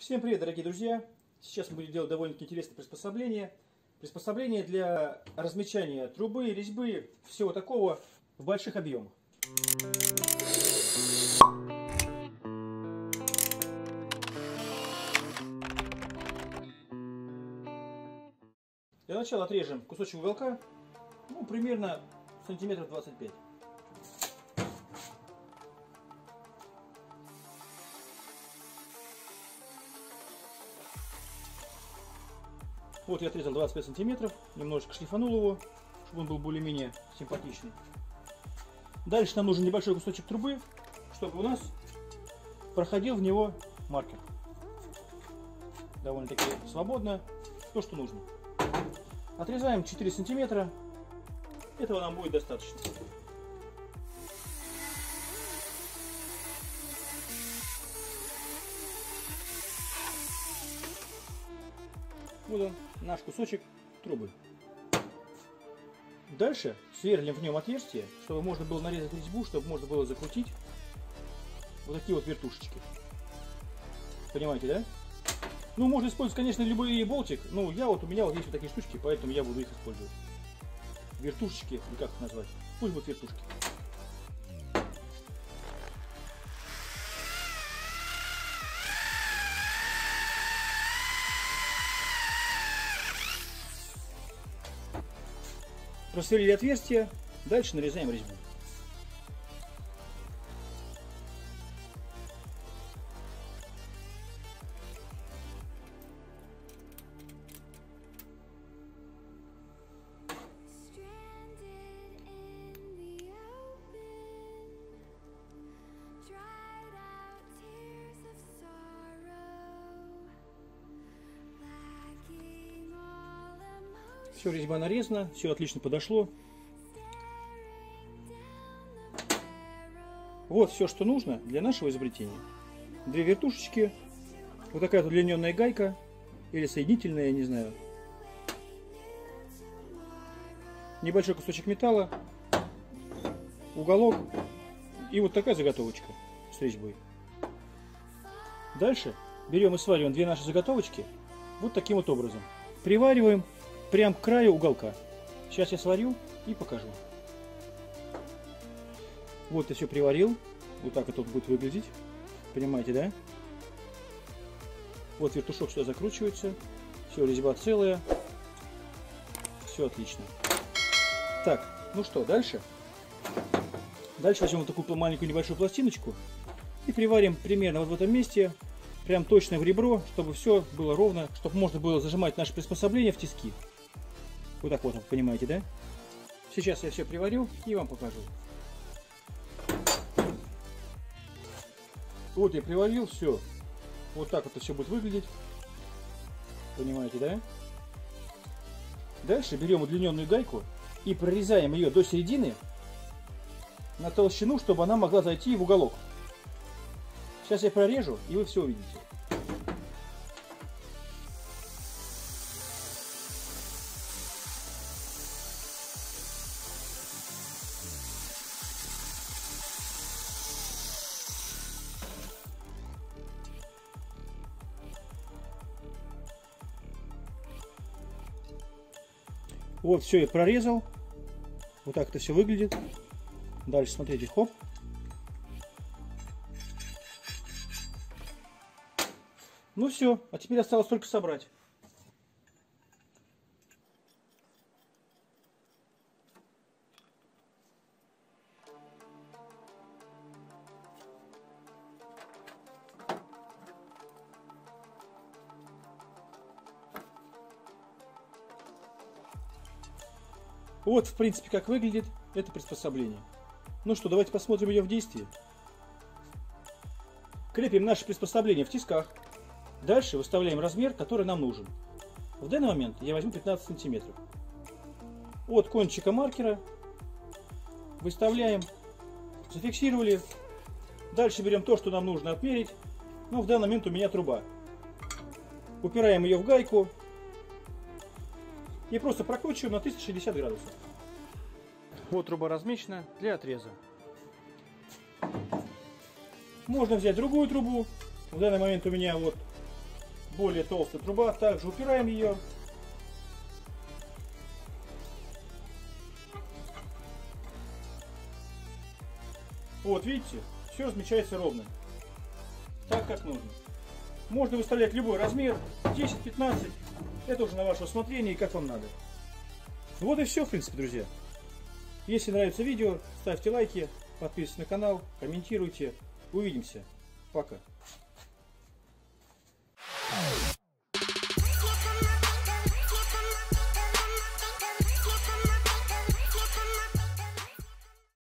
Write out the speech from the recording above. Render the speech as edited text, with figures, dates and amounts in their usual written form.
Всем привет, дорогие друзья! Сейчас мы будем делать довольно-таки интересное приспособление. Приспособление для размечания трубы, резьбы, всего такого в больших объемах. Для начала отрежем кусочек уголка, примерно сантиметров 25. Вот я отрезал 25 сантиметров, немножечко шлифанул его, чтобы он был более-менее симпатичный. Дальше нам нужен небольшой кусочек трубы, чтобы у нас проходил в него маркер. Довольно-таки свободно, то, что нужно. Отрезаем 4 сантиметра, этого нам будет достаточно. Вот он, наш кусочек трубы. Дальше сверлим в нем отверстие, чтобы можно было нарезать резьбу, чтобы можно было закрутить вот такие вот вертушечки. Понимаете, да? Можно использовать, конечно, любой болтик. У меня вот есть вот такие штучки, поэтому я буду их использовать. Вертушечки, или как их назвать? Пусть будут вертушки. Просверлили отверстие, дальше нарезаем резьбу. Все, резьба нарезана, все отлично подошло. Вот все, что нужно для нашего изобретения. Две вертушечки, вот такая вот удлиненная гайка или соединительная, я не знаю. Небольшой кусочек металла, уголок и вот такая заготовочка с резьбой. Дальше берем и свариваем две наши заготовочки вот таким вот образом. Привариваем прям к краю уголка. Сейчас я сварю и покажу. Вот я все приварил. Вот так это будет выглядеть. Понимаете, да? Вот вертушок сюда закручивается. Все, резьба целая. Все отлично. Так, ну что, дальше? Дальше возьмем вот такую маленькую небольшую пластиночку и приварим примерно вот в этом месте, прям точно в ребро, чтобы все было ровно, чтобы можно было зажимать наше приспособление в тиски. Вот так вот, понимаете, да? Сейчас я все приварю и вам покажу. Вот я приварил все. Вот так вот все будет выглядеть. Понимаете, да? Дальше берем удлиненную гайку и прорезаем ее до середины на толщину, чтобы она могла зайти в уголок. Сейчас я прорежу, и вы все увидите. Вот, все, я прорезал. Вот так это все выглядит. Дальше, смотрите, хоп. Ну все, а теперь осталось только собрать. Вот, в принципе, как выглядит это приспособление. Ну что, давайте посмотрим ее в действии. Крепим наше приспособление в тисках. Дальше выставляем размер, который нам нужен. В данный момент я возьму 15 сантиметров. От кончика маркера выставляем, зафиксировали. Дальше берем то, что нам нужно отмерить. В данный момент у меня труба. Упираем ее в гайку. И просто прокручиваем на 360 градусов. Вот труба размечена для отреза. Можно взять другую трубу. В данный момент у меня вот более толстая труба. Также упираем ее. Вот, видите, все размечается ровно. Так, как нужно. Можно выставлять любой размер, 10-15. Это уже на ваше усмотрение и как вам надо. Вот и все, в принципе, друзья. Если нравится видео, ставьте лайки, подписывайтесь на канал, комментируйте. Увидимся. Пока.